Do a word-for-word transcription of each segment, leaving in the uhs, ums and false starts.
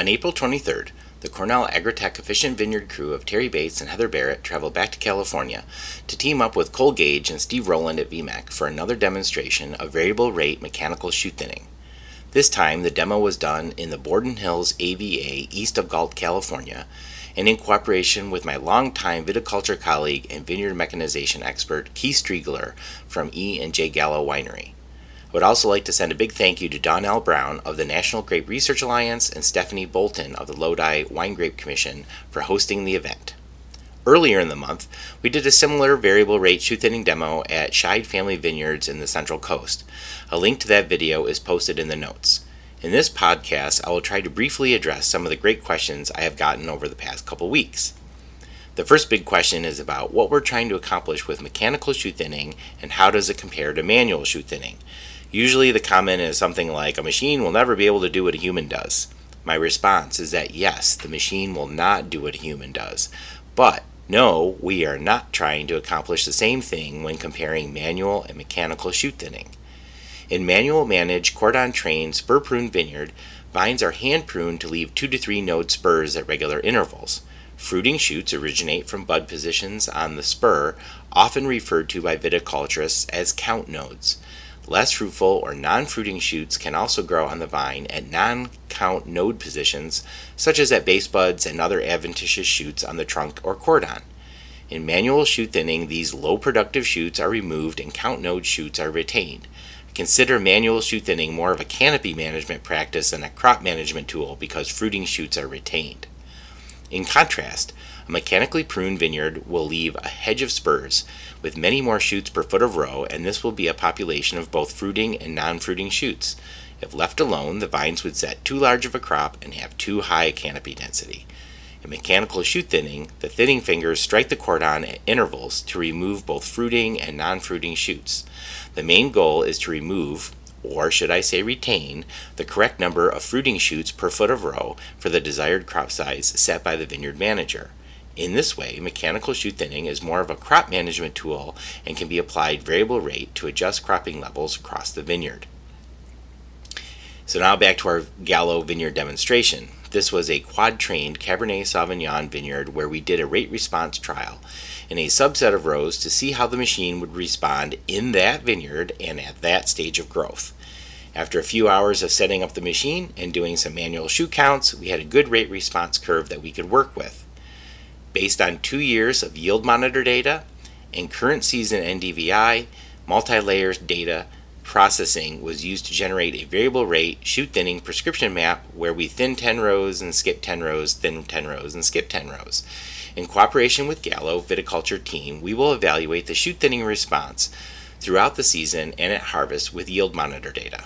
On April twenty-third, the Cornell Agritech Efficient Vineyard crew of Terry Bates and Heather Barrett traveled back to California to team up with Cole Gage and Steve Rowland at V M E C for another demonstration of variable rate mechanical chute thinning. This time, the demo was done in the Borden Hills A V A east of Galt, California, and in cooperation with my longtime viticulture colleague and vineyard mechanization expert Keith Striegler from E and J Gallo Winery. I would also like to send a big thank you to Dawn L. Brown of the National Grape Research Alliance and Stephanie Bolton of the Lodi Wine Grape Commission for hosting the event. Earlier in the month, we did a similar variable rate chute thinning demo at Scheid Family Vineyards in the Central Coast. A link to that video is posted in the notes. In this podcast, I will try to briefly address some of the great questions I have gotten over the past couple weeks. The first big question is about what we're trying to accomplish with mechanical chute thinning and how does it compare to manual chute thinning. Usually the comment is something like, a machine will never be able to do what a human does. My response is that yes, the machine will not do what a human does, but no, we are not trying to accomplish the same thing when comparing manual and mechanical chute thinning. In manual managed cordon trained spur pruned vineyard, vines are hand pruned to leave two to three node spurs at regular intervals. Fruiting shoots originate from bud positions on the spur, often referred to by viticulturists as count nodes. Less fruitful or non-fruiting shoots can also grow on the vine at non-count node positions, such as at base buds and other adventitious shoots on the trunk or cordon. In manual chute thinning, these low productive shoots are removed and count node shoots are retained. Consider manual chute thinning more of a canopy management practice than a crop management tool because fruiting shoots are retained. In contrast, a mechanically pruned vineyard will leave a hedge of spurs with many more shoots per foot of row, and this will be a population of both fruiting and non-fruiting shoots. If left alone, the vines would set too large of a crop and have too high a canopy density. In mechanical chute thinning, the thinning fingers strike the cordon at intervals to remove both fruiting and non-fruiting shoots. The main goal is to remove, or should I say retain, the correct number of fruiting shoots per foot of row for the desired crop size set by the vineyard manager. In this way, mechanical chute thinning is more of a crop management tool and can be applied variable rate to adjust cropping levels across the vineyard. So now back to our Gallo vineyard demonstration. This was a quad-trained Cabernet Sauvignon vineyard where we did a rate response trial in a subset of rows to see how the machine would respond in that vineyard and at that stage of growth. After a few hours of setting up the machine and doing some manual chute counts, we had a good rate response curve that we could work with. Based on two years of yield monitor data and current season N D V I, multi-layer data processing was used to generate a variable rate chute thinning prescription map where we thin ten rows and skip ten rows, thin ten rows and skip ten rows. In cooperation with Gallo viticulture team, we will evaluate the chute thinning response throughout the season and at harvest with yield monitor data.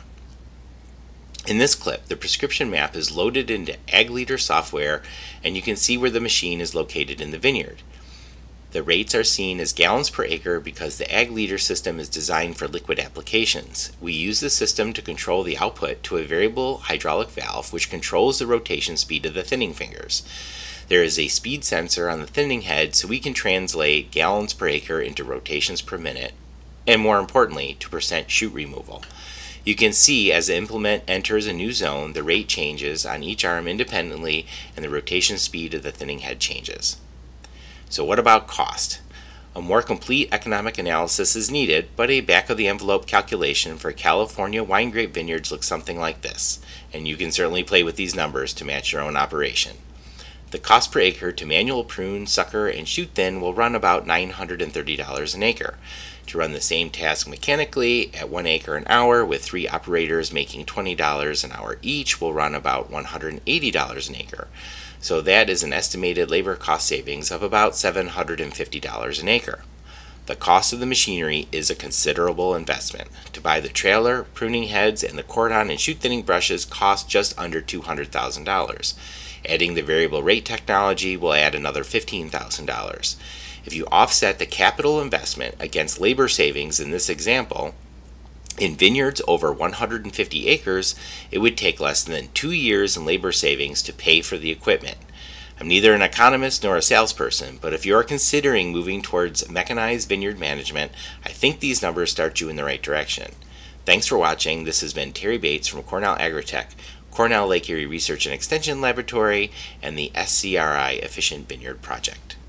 In this clip, the prescription map is loaded into AgLeader software and you can see where the machine is located in the vineyard. The rates are seen as gallons per acre because the AgLeader system is designed for liquid applications. We use the system to control the output to a variable hydraulic valve which controls the rotation speed of the thinning fingers. There is a speed sensor on the thinning head so we can translate gallons per acre into rotations per minute, and more importantly, to percent chute removal. You can see as the implement enters a new zone, the rate changes on each arm independently and the rotation speed of the thinning head changes. So what about cost? A more complete economic analysis is needed, but a back-of-the-envelope calculation for California wine grape vineyards looks something like this, and you can certainly play with these numbers to match your own operation. The cost per acre to manual prune, sucker, and chute thin will run about nine hundred thirty dollars an acre. To run the same task mechanically at one acre an hour with three operators making twenty dollars an hour each will run about one hundred eighty dollars an acre. So that is an estimated labor cost savings of about seven hundred fifty dollars an acre. The cost of the machinery is a considerable investment. To buy the trailer, pruning heads, and the cordon and chute thinning brushes cost just under two hundred thousand dollars. Adding the variable rate technology will add another fifteen thousand dollars. If you offset the capital investment against labor savings in this example, in vineyards over one hundred fifty acres, it would take less than two years in labor savings to pay for the equipment. I'm neither an economist nor a salesperson, but if you're considering moving towards mechanized vineyard management, I think these numbers start you in the right direction. Thanks for watching. This has been Terry Bates from Cornell Agritech, Cornell Lake Erie Research and Extension Laboratory, and the S C R I Efficient Vineyard Project.